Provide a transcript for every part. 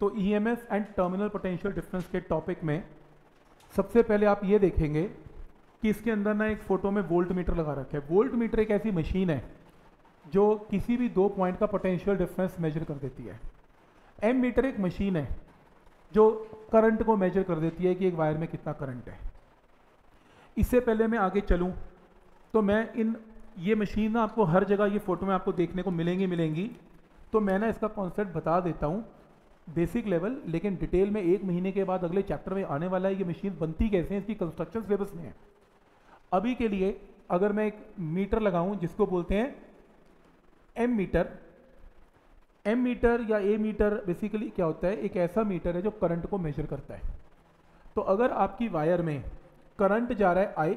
तो EMF and terminal potential difference के topic में सबसे पहले आप ये देखेंगे कि इसके अंदर ना एक फोटो में वोल्ट मीटर लगा रखा है। वोल्ट मीटर एक ऐसी मशीन है जो किसी भी दो पॉइंट का पोटेंशियल डिफरेंस मेजर कर देती है। एम मीटर एक मशीन है जो करंट को मेजर कर देती है कि एक वायर में कितना करंट है। इससे पहले मैं आगे चलूं तो मैं ये मशीन ना आपको हर जगह ये फोटो में आपको देखने को मिलेंगी, तो मैं ना इसका कॉन्सेप्ट बता देता हूँ बेसिक लेवल, लेकिन डिटेल में 1 महीने के बाद अगले चैप्टर में आने वाला है। ये मशीन बनती कैसे है, इसकी कंस्ट्रक्शन सिलेबस में है। अभी के लिए अगर मैं एक मीटर लगाऊं जिसको बोलते हैं एम मीटर या ए मीटर, बेसिकली क्या होता है, एक ऐसा मीटर है जो करंट को मेजर करता है। तो अगर आपकी वायर में करंट जा रहा है आई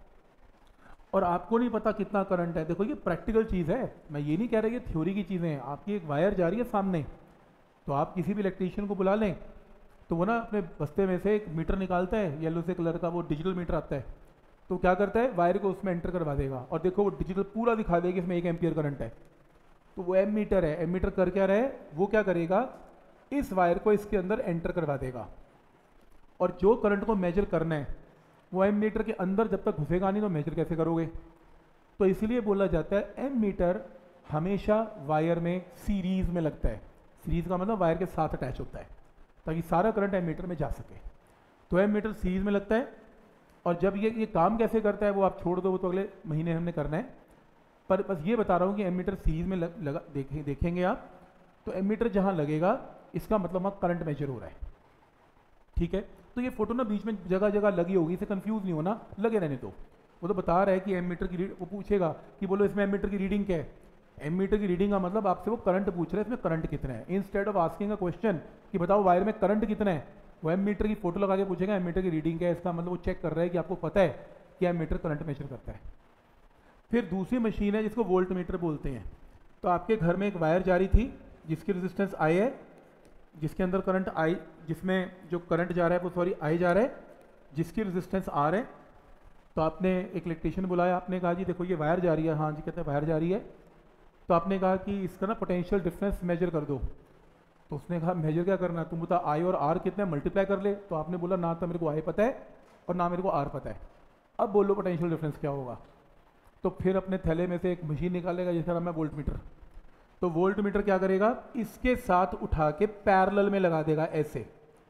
और आपको नहीं पता कितना करंट है, देखो ये प्रैक्टिकल चीज़ है, मैं ये नहीं कह रहा कि थ्योरी की चीज़ें हैं। आपकी एक वायर जा रही है सामने, तो आप किसी भी इलेक्ट्रीशियन को बुला लें तो वो ना अपने बस्ते में से एक मीटर निकालता है, येलो से कलर का वो डिजिटल मीटर आता है, तो क्या करता है वायर को उसमें एंटर करवा देगा और देखो वो डिजिटल पूरा दिखा देगा इसमें 1 एम्पियर करंट है। तो वो एम मीटर है। एम मीटर कर क्या रहे, वो क्या करेगा, इस वायर को इसके अंदर एंटर करवा देगा और जो करंट को मेजर करना है वो एम मीटर के अंदर जब तक घुसेगा नहीं तो मेजर कैसे करोगे। तो इसलिए बोला जाता है एम मीटर हमेशा वायर में सीरीज में लगता है। सीरीज का मतलब वायर के साथ अटैच होता है ताकि सारा करंट एम मीटर में जा सके। तो एम मीटर सीरीज में लगता है और जब ये काम कैसे करता है वो आप छोड़ दो, वो तो अगले महीने हमने करना है, पर बस ये बता रहा हूँ कि एम मीटर सीरीज में लगा देखेंगे आप, तो एम मीटर जहाँ लगेगा इसका मतलब वहाँ करंट मेजर हो रहा है। ठीक है, तो ये फोटो ना बीच में जगह जगह लगी होगी, इसे कंफ्यूज नहीं होना, लगे रहने दो। वो तो बता रहा है कि एम मीटर की वो पूछेगा कि बोलो इसमें एम मीटर की रीडिंग क्या है। एम मीटर की रीडिंग का मतलब आपसे वो करंट पूछ रहा है, इसमें करंट कितना है। Instead of asking a question कि बताओ वायर में करंट कितना है, वो एम मीटर की फोटो लगा के पूछेगा एम मीटर की रीडिंग क्या है। इसका मतलब वो चेक कर रहा है कि आपको पता है कि एम मीटर करंट मेजर करता है। फिर दूसरी मशीन है जिसको वोल्ट मीटर बोलते हैं। तो आपके घर में एक वायर जा रही थी जिसकी रेजिस्टेंस आई है, जिसके अंदर करंट आई, जिसमें जो करंट जा रहा है वो सॉरी आई जा रहा है, जिसकी रेजिस्टेंस आर है। तो आपने एक इलेक्ट्रीशियन बुलाया, आपने कहा जी देखो ये वायर जा रही है। हाँ जी, कहते हैं वायर जा रही है। तो आपने कहा कि इसका ना पोटेंशियल डिफरेंस मेजर कर दो। तो उसने कहा मेजर क्या करना है, तुम बता आई और आर कितने, मल्टीप्लाई कर ले। तो आपने बोला ना तो मेरे को आई पता है और ना मेरे को आर पता है, अब बोलो पोटेंशियल डिफरेंस क्या होगा। तो फिर अपने थैले में से एक मशीन निकालेगा जिसका नाम है वोल्ट मीटर। तो वोल्ट मीटर क्या करेगा, इसके साथ उठा के पैरेलल में लगा देगा ऐसे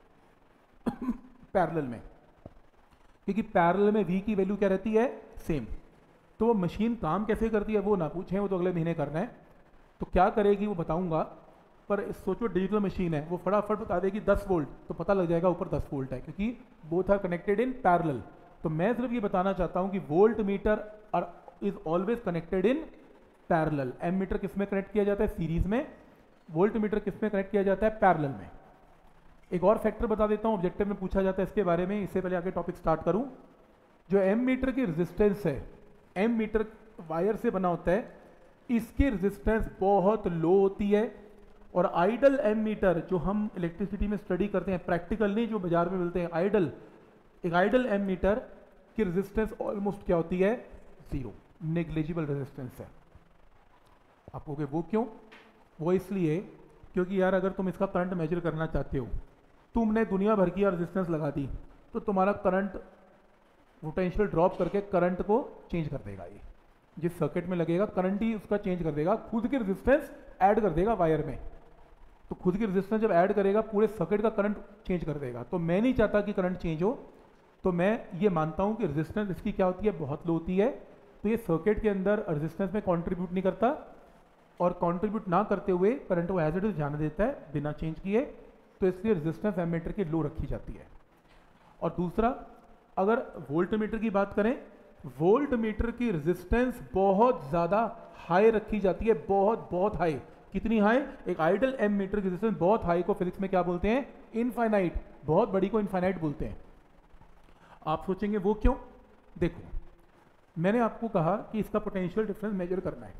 पैरेलल में, क्योंकि पैरेलल में V की वैल्यू क्या रहती है, सेम। तो वो मशीन काम कैसे करती है वो ना पूछें, वो तो अगले महीने करना है। तो क्या करेगी वो बताऊंगा, पर सोचो डिजिटल मशीन है, वो फटाफट बता देगी 10 वोल्ट, तो पता लग जाएगा ऊपर 10 वोल्ट है, क्योंकि both are connected in parallel. तो मैं सिर्फ ये बताना चाहता हूं कि voltmeter is always connected in parallel. Ammeter किस में कनेक्ट किया जाता है, सीरीज में। वोल्ट मीटर किस में कनेक्ट किया जाता है, पैरेलल में। एक और फैक्टर बता देता हूं, ऑब्जेक्टिव में पूछा जाता है इसके बारे में, इससे पहले आगे टॉपिक स्टार्ट करूं। जो एम मीटर की रेजिस्टेंस है, एम मीटर वायर से बना होता है, इसकी रेजिस्टेंस बहुत लो होती है। और आइडल एम मीटर जो हम इलेक्ट्रिसिटी में स्टडी करते हैं, प्रैक्टिकल नहीं जो बाजार में मिलते हैं, आइडल, एक आइडल एम मीटर की रेजिस्टेंस ऑलमोस्ट क्या होती है, 0, नेग्लिजिबल रेजिस्टेंस है। आप कहोगे वो क्यों, वो इसलिए क्योंकि यार अगर तुम इसका करंट मेजर करना चाहते हो, तुमने दुनिया भर की रेजिस्टेंस लगा दी, तो तुम्हारा करंट पोटेंशियल ड्रॉप करके करंट को चेंज कर देगा। ये जिस सर्किट में लगेगा करंट ही उसका चेंज कर देगा, खुद की रेजिस्टेंस ऐड कर देगा वायर में। तो खुद की रेजिस्टेंस जब ऐड करेगा पूरे सर्किट का करंट चेंज कर देगा। तो मैं नहीं चाहता कि करंट चेंज हो, तो मैं ये मानता हूं कि रेजिस्टेंस इसकी क्या होती है, बहुत लो होती है। तो ये सर्किट के अंदर रेजिस्टेंस में कंट्रीब्यूट नहीं करता और कंट्रीब्यूट ना करते हुए करंट को एज इट इज जाने देता है बिना चेंज किए। तो इसलिए रेजिस्टेंस एम मीटर की लो रखी जाती है। और दूसरा, अगर वोल्ट मीटर की बात करें, वोल्ट मीटर की रेजिस्टेंस बहुत ज़्यादा हाई रखी जाती है, बहुत बहुत हाई। कितनी हाई, एक आइडल एम मीटर की रेजिस्टेंस बहुत हाई को फिजिक्स में क्या बोलते हैं, इनफाइनाइट। बहुत बड़ी को इनफाइनाइट बोलते हैं। आप सोचेंगे वो क्यों, देखो मैंने आपको कहा कि इसका पोटेंशियल डिफरेंस मेजर करना है,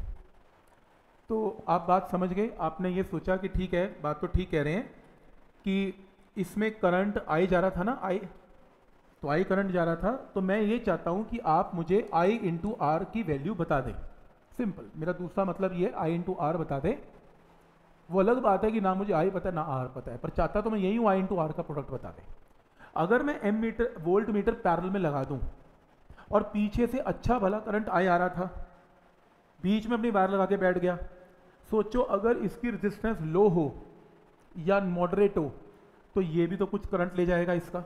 तो आप बात समझ गए। आपने ये सोचा कि ठीक है, बात तो ठीक कह रहे हैं कि इसमें करंट आई जा रहा था ना, आई, तो आई करंट जा रहा था। तो मैं ये चाहता हूं कि आप मुझे आई इंटू आर की वैल्यू बता दें। सिंपल, मेरा दूसरा मतलब ये आई इंटू आर बता दें। वो अलग बात है कि ना मुझे आई पता है ना आर पता है, पर चाहता तो मैं यही हूँ आई इंटू आर का प्रोडक्ट बता दें। अगर मैं ammeter voltmeter parallel में लगा दूं और पीछे से अच्छा भला करंट आई आ रहा था, बीच में अपनी वायर लगा के बैठ गया, सोचो अगर इसकी रेजिस्टेंस लो हो या मॉडरेट हो तो ये भी तो कुछ करंट ले जाएगा इसका।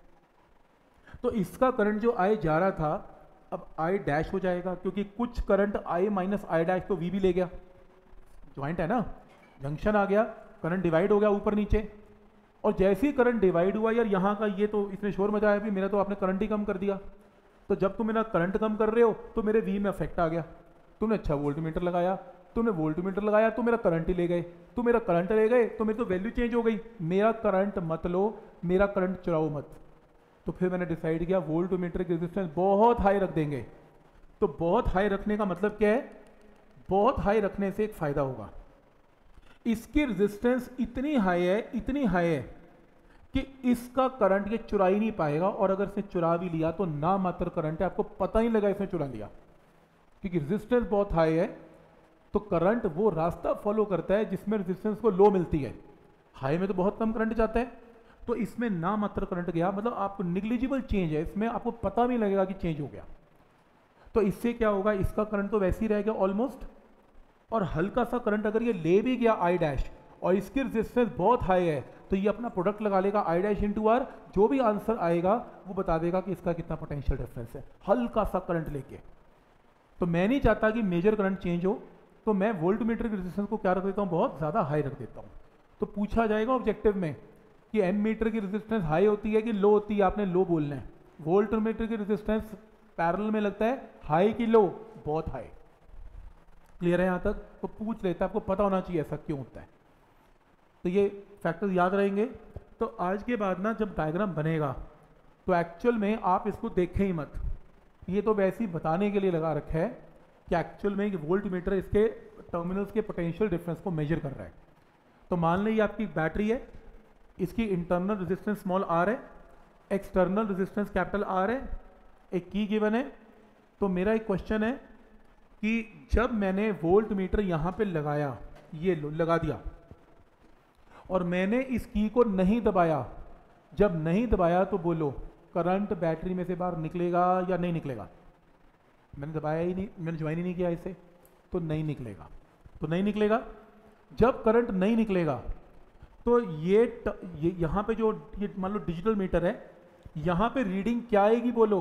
तो इसका करंट जो आई जा रहा था अब आई डैश हो जाएगा, क्योंकि कुछ current I minus I dash तो वी भी ले गया, ज्वाइंट है ना, जंक्शन आ गया, करंट डिवाइड हो गया ऊपर नीचे। और जैसे ही करंट डिवाइड हुआ, यार यहाँ का ये तो इसने शोर मचाया भी, मेरा तो आपने करंट ही कम कर दिया। तो जब तुम मेरा करंट कम कर रहे हो तो मेरे वी में अफेक्ट आ गया। तुमने अच्छा वोल्ट मीटर लगाया, तुमने वोल्ट मीटर लगाया तो मेरा करंट ही ले गए, तो मेरा करंट ले गए तो मेरी तो वैल्यू चेंज हो गई। मेरा करंट मत लो, मेरा करंट चुराओ मत। तो फिर मैंने डिसाइड किया वोल्ट मीटर की रेजिस्टेंस बहुत हाई रख देंगे। तो बहुत हाई रखने का मतलब क्या है, बहुत हाई रखने से एक फायदा होगा, इसकी रेजिस्टेंस इतनी हाई है कि इसका करंट ये चुरा ही नहीं पाएगा, और अगर इसने चुरा भी लिया तो ना मात्र करंट है, आपको पता ही लगा इसने चुरा लिया, क्योंकि रेजिस्टेंस बहुत हाई है। तो करंट वो रास्ता फॉलो करता है जिसमें रेजिस्टेंस को लो मिलती है, हाई में तो बहुत कम करंट जाता है। तो इसमें ना मात्र करंट गया, मतलब आपको निग्लिजिबल चेंज है इसमें, आपको पता भी लगेगा कि चेंज हो गया। तो इससे क्या होगा, इसका करंट तो वैसे ही रहेगा ऑलमोस्ट, और हल्का सा करंट अगर ये ले भी गया आई डैश और इसकी रेजिस्टेंस बहुत हाई है तो ये अपना प्रोडक्ट लगा लेगा आई डैश इंटू आर, जो भी आंसर आएगा वो बता देगा कि इसका कितना पोटेंशियल डिफरेंस है, हल्का सा करंट लेके। तो मैं नहीं चाहता कि मेजर करंट चेंज हो, तो मैं वोल्ट मीटर की रेजिस्टेंस को क्या रख देता हूँ, बहुत ज़्यादा हाई रख देता हूँ। तो पूछा जाएगा ऑब्जेक्टिव में कि एम मीटर की रेजिस्टेंस हाई होती है कि लो होती है, आपने लो बोलना है। वोल्ट मीटर की रेजिस्टेंस पैरेलल में लगता है हाई की लो, बहुत हाई। क्लियर है यहाँ तक? तो पूछ लेता है, आपको पता होना चाहिए ऐसा क्यों होता है। तो ये फैक्टर्स याद रहेंगे। तो आज के बाद ना जब डायग्राम बनेगा तो एक्चुअल में आप इसको देखें ही मत, ये तो वैसे ही बताने के लिए लगा रखा है कि एक्चुअल में वोल्ट मीटर इसके टर्मिनल्स के पोटेंशियल डिफरेंस को मेजर कर रहा है। तो मान लीजिए आपकी बैटरी है, इसकी इंटरनल रेजिस्टेंस स्मॉल आर है, एक्सटर्नल रेजिस्टेंस कैपिटल आर है, एक की गिवन है। तो मेरा एक क्वेश्चन है कि जब मैंने वोल्ट मीटर यहाँ पे लगाया, ये लगा दिया, और मैंने इस की को नहीं दबाया, जब नहीं दबाया तो बोलो करंट बैटरी में से बाहर निकलेगा या नहीं निकलेगा? मैंने दबाया ही नहीं, मैंने ज्वाइन ही नहीं किया इसे, तो नहीं निकलेगा। तो नहीं निकलेगा, जब करंट नहीं निकलेगा तो ये यहाँ पे जो ये मान लो डिजिटल मीटर है, यहाँ पे रीडिंग क्या आएगी बोलो?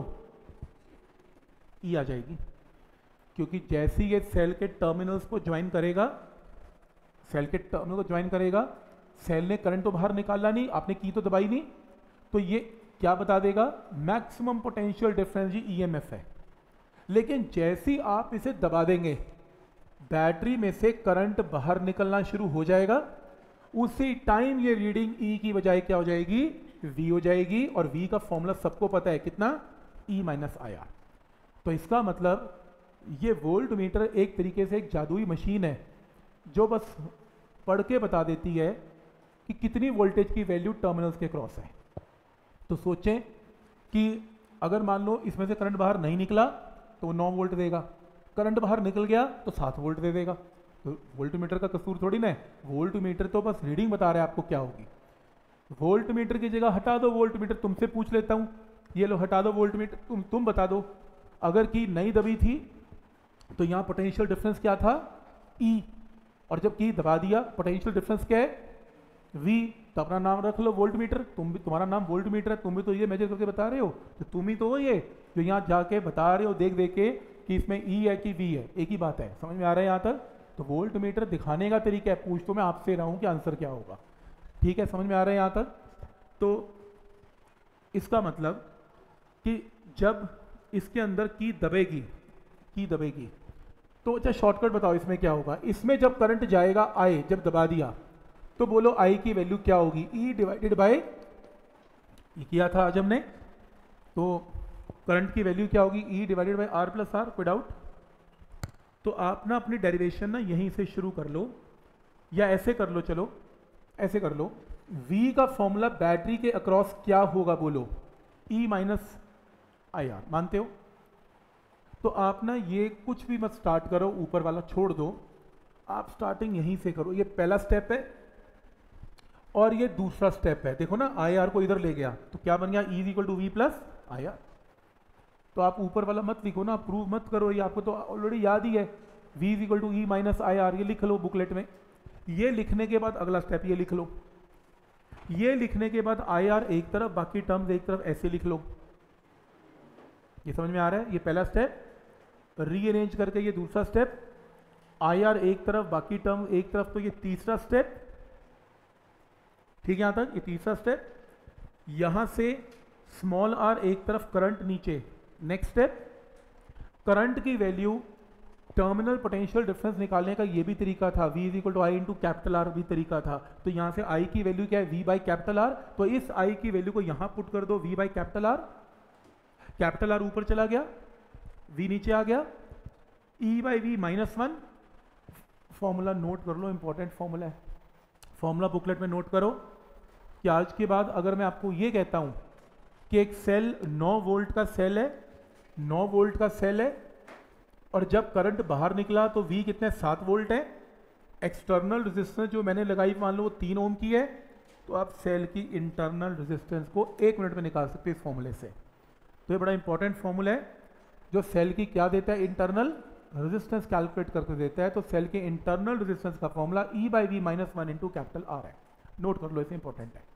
ई आ जाएगी, क्योंकि जैसे ही ये सेल के टर्मिनल्स को ज्वाइन करेगा, सेल के टर्मिनल को ज्वाइन करेगा, सेल ने करंट तो बाहर निकाला नहीं, आपने की तो दबाई नहीं, तो ये क्या बता देगा? मैक्सिमम पोटेंशियल डिफरेंस जी ईएमएफ है। लेकिन जैसे ही आप इसे दबा देंगे, बैटरी में से करंट बाहर निकलना शुरू हो जाएगा, उसी टाइम ये रीडिंग ई की बजाय क्या हो जाएगी? वी हो जाएगी। और वी का फॉर्मूला सबको पता है कितना? E minus I R. तो इसका मतलब ये वोल्ट मीटर एक तरीके से एक जादुई मशीन है जो बस पढ़ के बता देती है कि कितनी वोल्टेज की वैल्यू टर्मिनल्स के क्रॉस है। तो सोचें कि अगर मान लो इसमें से करंट बाहर नहीं निकला तो 9 वोल्ट देगा, करंट बाहर निकल गया तो 7 वोल्ट दे देगा। तो वोल्ट मीटर का कसूर थोड़ी ना है, वोल्ट मीटर तो बस रीडिंग बता रहा है आपको क्या होगी। वोल्ट मीटर की जगह हटा दो वोल्ट मीटर, तुमसे पूछ लेता हूं, ये लो हटा दो वोल्ट मीटर, तुम बता दो अगर की नहीं दबी थी तो यहां पोटेंशियल डिफरेंस क्या था? ई, और जब की दबा दिया पोटेंशियल डिफरेंस क्या है? वी। तो अपना नाम रख लो वोल्ट मीटर, तुम भी, तुम्हारा नाम वोल्ट मीटर है, तुम भी तो ये मेजर करके बता रहे हो, तो तुम ही तो हो ये जो यहाँ जाके बता रहे हो देख देख के कि इसमें ई है कि वी है, एक ही बात है। समझ में आ रहा है यहाँ तक? तो वोल्ट मीटर दिखाने का तरीका है, पूछ तो मैं आपसे रहा हूँ कि आंसर क्या होगा। ठीक है, समझ में आ रहा है यहाँ तक? तो इसका मतलब कि जब इसके अंदर की दबेगी तो अच्छा शॉर्टकट बताओ इसमें क्या होगा? इसमें जब करंट जाएगा आई, जब दबा दिया तो बोलो आई की वैल्यू क्या होगी? ई डिवाइडेड बाय, ये किया था आज हमने, तो करंट की वैल्यू क्या होगी? E divided by R plus R. कोई डाउट? तो आप ना अपनी डेरिवेशन ना यहीं से शुरू कर लो, या ऐसे कर लो, चलो ऐसे कर लो। V का फॉर्मूला बैटरी के अक्रॉस क्या होगा बोलो? E माइनस आई आर, मानते हो? तो आप ना ये कुछ भी मत स्टार्ट करो, ऊपर वाला छोड़ दो, आप स्टार्टिंग यहीं से करो, ये पहला स्टेप है और ये दूसरा स्टेप है। देखो ना आई आर को इधर ले गया तो क्या बन गया, E is equal to V plus I R. तो आप ऊपर वाला मत लिखो ना, प्रूव मत करो, ये आपको तो ऑलरेडी याद ही है, v is equal to E minus I R, ये लिख लो बुकलेट में। ये लिखने के बाद अगला स्टेप ये लिख लो, ये लिखने के बाद आई आर एक तरफ बाकी टर्म्स एक तरफ, ऐसे लिख लो। ये समझ में आ रहा है, ये पहला स्टेप रीअरेंज करके, ये दूसरा स्टेप आई आर एक तरफ बाकी टर्म एक तरफ, तो ये तीसरा स्टेप। ठीक है यहां तक, ये तीसरा स्टेप। यहां से स्मॉल आर एक तरफ, करंट नीचे। नेक्स्ट स्टेप करंट की वैल्यू, टर्मिनल पोटेंशियल डिफरेंस निकालने का ये भी तरीका था, v is equal to I into capital R भी तरीका था। तो यहां से i की वैल्यू क्या है, v बाई कैपिटल आर, तो इस i की वैल्यू को यहां पुट कर दो, v by capital R. Capital R ऊपर चला गया, v नीचे आ गया, e by V minus one. Formula note कर लो, इंपॉर्टेंट फॉर्मूला है, फॉर्मूला बुकलेट में नोट करो कि आज के बाद अगर मैं आपको ये कहता हूं कि एक सेल 9 वोल्ट का सेल है, 9 वोल्ट का सेल है, और जब करंट बाहर निकला तो V कितने 7 वोल्ट है, एक्सटर्नल रेजिस्टेंस जो मैंने लगाई मान लो वो 3 ओम की है, तो आप सेल की इंटरनल रेजिस्टेंस को 1 मिनट में निकाल सकते हैं इस फॉर्मूले से। तो ये बड़ा इंपॉर्टेंट फॉर्मूला है जो सेल की क्या देता है, इंटरनल रेजिस्टेंस कैलकुलेट करके देता है। तो सेल के इंटरनल रेजिस्टेंस का formula E by V minus one into capital R है, नोट कर लो, इसे इंपॉर्टेंट है।